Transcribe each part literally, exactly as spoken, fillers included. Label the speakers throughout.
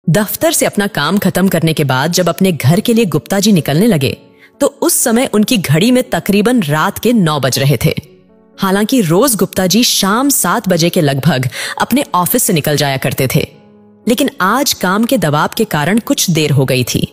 Speaker 1: दफ्तर से अपना काम खत्म करने के बाद जब अपने घर के लिए गुप्ता जी निकलने लगे तो उस समय उनकी घड़ी में तकरीबन रात के नौ बज रहे थे। हालांकि रोज गुप्ता जी शाम सात बजे के लगभग अपने ऑफिस से निकल जाया करते थे, लेकिन आज काम के दबाव के कारण कुछ देर हो गई थी।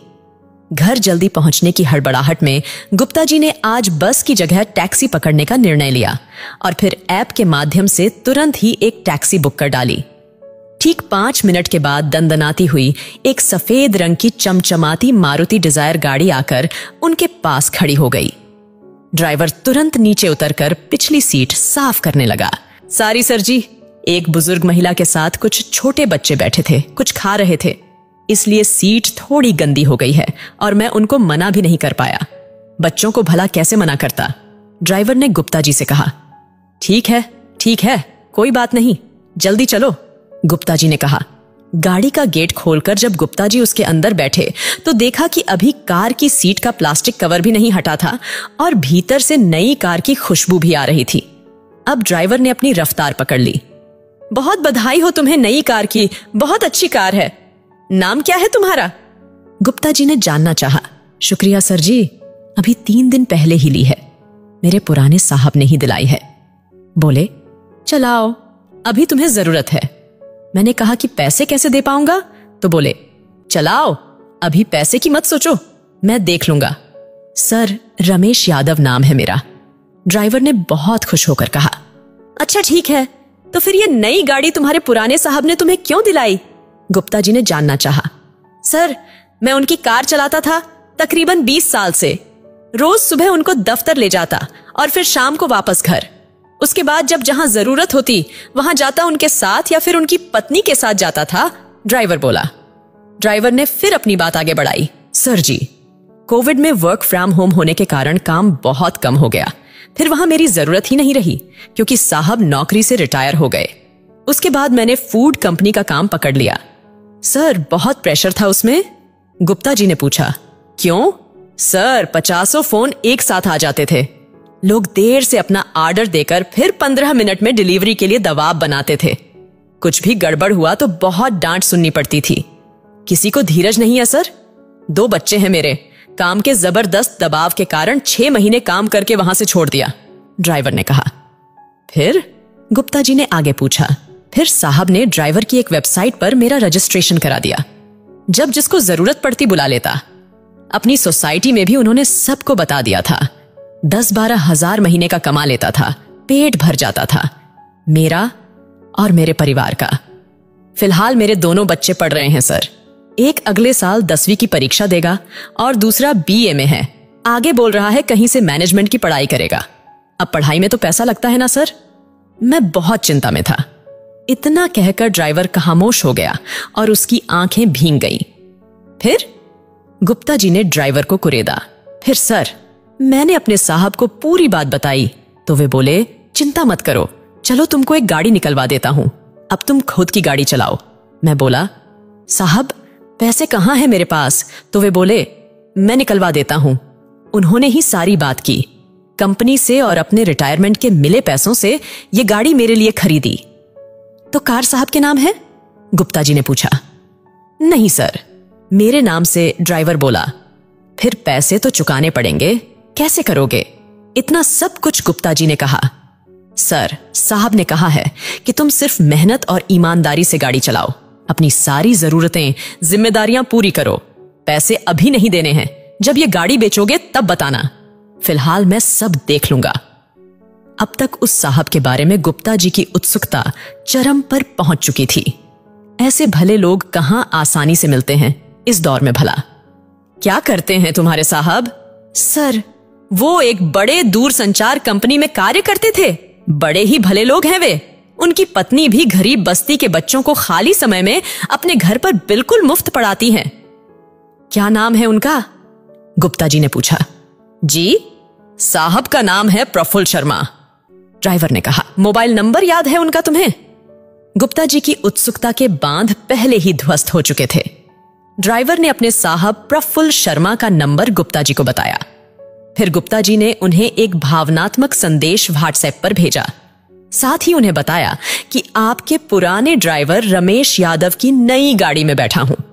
Speaker 1: घर जल्दी पहुंचने की हड़बड़ाहट में गुप्ता जी ने आज बस की जगह टैक्सी पकड़ने का निर्णय लिया और फिर ऐप के माध्यम से तुरंत ही एक टैक्सी बुक कर डाली। ठीक पांच मिनट के बाद दंदनाती हुई एक सफेद रंग की चमचमाती मारुति डिजायर गाड़ी आकर उनके पास खड़ी हो गई। ड्राइवर तुरंत नीचे उतरकर पिछली सीट साफ करने लगा। सारी सर जी, एक बुजुर्ग महिला के साथ कुछ छोटे बच्चे बैठे थे, कुछ खा रहे थे, इसलिए सीट थोड़ी गंदी हो गई है और मैं उनको मना भी नहीं कर पाया। बच्चों को भला कैसे मना करता? ड्राइवर ने गुप्ता जी से कहा। ठीक है ठीक है, कोई बात नहीं, जल्दी चलो, गुप्ता जी ने कहा। गाड़ी का गेट खोलकर जब गुप्ता जी उसके अंदर बैठे तो देखा कि अभी कार की सीट का प्लास्टिक कवर भी नहीं हटा था और भीतर से नई कार की खुशबू भी आ रही थी। अब ड्राइवर ने अपनी रफ्तार पकड़ ली। बहुत बधाई हो तुम्हें नई कार की, बहुत अच्छी कार है। नाम क्या है तुम्हारा? गुप्ता जी ने जानना चाहा। शुक्रिया सर जी, अभी तीन दिन पहले ही ली है, मेरे पुराने साहब ने ही दिलाई है। बोले, चलाओ, अभी तुम्हें जरूरत है। मैंने कहा कि पैसे कैसे दे पाऊंगा? तो बोले, चलाओ, अभी पैसे की मत सोचो, मैं देख लूंगा। सर, रमेश यादव नाम है मेरा। ड्राइवर ने बहुत खुश होकर कहा। अच्छा ठीक है, तो फिर ये नई गाड़ी तुम्हारे पुराने साहब ने तुम्हें क्यों दिलाई? गुप्ता जी ने जानना चाहा। सर, मैं उनकी कार चलाता था तकरीबन बीस साल से। रोज सुबह उनको दफ्तर ले जाता और फिर शाम को वापस घर। उसके बाद जब जहां जरूरत होती वहां जाता उनके साथ या फिर उनकी पत्नी के साथ जाता था, ड्राइवर बोला। ड्राइवर ने फिर अपनी बात आगे बढ़ाई। सर जी, कोविड में वर्क फ्रॉम होम होने के कारण काम बहुत कम हो गया, फिर वहां मेरी जरूरत ही नहीं रही क्योंकि साहब नौकरी से रिटायर हो गए। उसके बाद मैंने फूड कंपनी का काम पकड़ लिया। सर, बहुत प्रेशर था उसमें? गुप्ता जी ने पूछा। क्यों? सर, पचासों फोन एक साथ आ जाते थे। लोग देर से अपना ऑर्डर देकर फिर पंद्रह मिनट में डिलीवरी के लिए दबाव बनाते थे। कुछ भी गड़बड़ हुआ तो बहुत डांट सुननी पड़ती थी। किसी को धीरज नहीं है सर। दो बच्चे हैं मेरे, काम के जबरदस्त दबाव के कारण छह महीने काम करके वहां से छोड़ दिया, ड्राइवर ने कहा। फिर? गुप्ता जी ने आगे पूछा। फिर साहब ने ड्राइवर की एक वेबसाइट पर मेरा रजिस्ट्रेशन करा दिया। जब जिसको जरूरत पड़ती बुला लेता। अपनी सोसाइटी में भी उन्होंने सबको बता दिया था। दस बारह हजार महीने का कमा लेता था, पेट भर जाता था, मेरा और मेरे परिवार का। फिलहाल मेरे दोनों बच्चे पढ़ रहे हैं सर। एक अगले साल दसवीं की परीक्षा देगा और दूसरा बीए में है। आगे बोल रहा है कहीं से मैनेजमेंट की पढ़ाई करेगा। अब पढ़ाई में तो पैसा लगता है ना सर। मैं बहुत चिंता में था। इतना कहकर ड्राइवर खामोश हो गया और उसकी आंखें भीग गईं। फिर? गुप्ता जी ने ड्राइवर को कुरेदा। फिर सर, मैंने अपने साहब को पूरी बात बताई तो वे बोले, चिंता मत करो, चलो तुमको एक गाड़ी निकलवा देता हूं, अब तुम खुद की गाड़ी चलाओ। मैं बोला, साहब पैसे कहां हैं मेरे पास? तो वे बोले, मैं निकलवा देता हूं। उन्होंने ही सारी बात की। कंपनी से और अपने रिटायरमेंट के मिले पैसों से ये गाड़ी मेरे लिए खरीदी। तो कार साहब के नाम है? गुप्ता जी ने पूछा। नहीं सर, मेरे नाम से, ड्राइवर बोला। फिर पैसे तो चुकाने पड़ेंगे, कैसे करोगे? इतना सब कुछ गुप्ता जी ने कहा। सर, साहब ने कहा है कि तुम सिर्फ मेहनत और ईमानदारी से गाड़ी चलाओ, अपनी सारी जरूरतें, जिम्मेदारियां पूरी करो। पैसे अभी नहीं देने हैं, जब ये गाड़ी बेचोगे तब बताना। फिलहाल मैं सब देख लूंगा। अब तक उस साहब के बारे में गुप्ता जी की उत्सुकता चरम पर पहुंच चुकी थी। ऐसे भले लोग कहां आसानी से मिलते हैं इस दौर में भला। क्या करते हैं तुम्हारे साहब? सर, वो एक बड़े दूरसंचार कंपनी में कार्य करते थे। बड़े ही भले लोग हैं वे। उनकी पत्नी भी गरीब बस्ती के बच्चों को खाली समय में अपने घर पर बिल्कुल मुफ्त पढ़ाती हैं। क्या नाम है उनका? गुप्ता जी ने पूछा। जी, साहब का नाम है प्रफुल्ल शर्मा, ड्राइवर ने कहा। मोबाइल नंबर याद है उनका तुम्हें? गुप्ता जी की उत्सुकता के बांध पहले ही ध्वस्त हो चुके थे। ड्राइवर ने अपने साहब प्रफुल्ल शर्मा का नंबर गुप्ता जी को बताया। फिर गुप्ता जी ने उन्हें एक भावनात्मक संदेश व्हाट्सएप पर भेजा। साथ ही उन्हें बताया कि आपके पुराने ड्राइवर रमेश यादव की नई गाड़ी में बैठा हूं।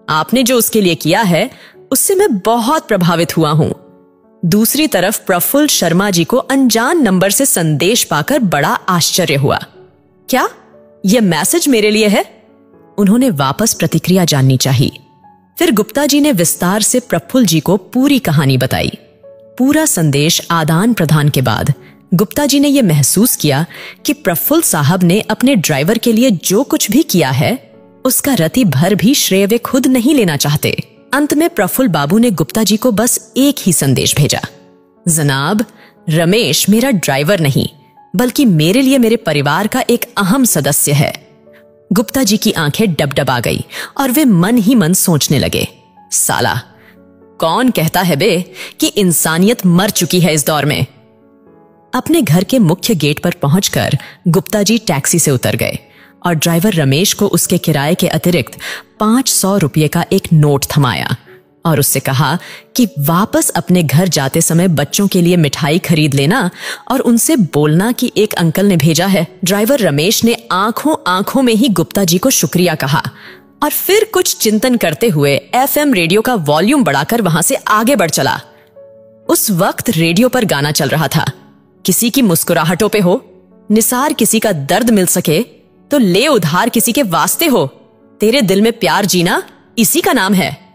Speaker 1: आपने जो उसके लिए किया है उससे मैं बहुत प्रभावित हुआ हूं। दूसरी तरफ प्रफुल्ल शर्मा जी को अनजान नंबर से संदेश पाकर बड़ा आश्चर्य हुआ। क्या यह मैसेज मेरे लिए है? उन्होंने वापस प्रतिक्रिया जाननी चाहिए। फिर गुप्ता जी ने विस्तार से प्रफुल्ल जी को पूरी कहानी बताई। पूरा संदेश आदान प्रदान के बाद गुप्ता जी ने यह महसूस किया कि प्रफुल्ल साहब ने अपने ड्राइवर के लिए जो कुछ भी किया है उसका रति भर भी श्रेय वे खुद नहीं लेना चाहते। अंत में प्रफुल्ल बाबू ने गुप्ता जी को बस एक ही संदेश भेजा, जनाब, रमेश मेरा ड्राइवर नहीं बल्कि मेरे लिए मेरे परिवार का एक अहम सदस्य है। गुप्ता जी की आंखें डबडबा गई और वे मन ही मन सोचने लगे, साला कौन कहता है बे कि इंसानियत मर चुकी है इस दौर में। अपने घर के मुख्य गेट पर पहुंचकर गुप्ता जी टैक्सी से उतर गए और ड्राइवर रमेश को उसके किराए के अतिरिक्त पांच सौ रुपये का एक नोट थमाया और उससे कहा कि वापस अपने घर जाते समय बच्चों के लिए मिठाई खरीद लेना और उनसे बोलना कि एक अंकल ने भेजा है। ड्राइवर रमेश ने आंखों आंखों में ही गुप्ता जी को शुक्रिया कहा और फिर कुछ चिंतन करते हुए एफएम रेडियो का वॉल्यूम बढ़ाकर वहां से आगे बढ़ चला। उस वक्त रेडियो पर गाना चल रहा था, किसी की मुस्कुराहटों पे हो, निसार किसी का दर्द मिल सके तो ले उधार किसी के वास्ते हो, तेरे दिल में प्यार जीना इसी का नाम है।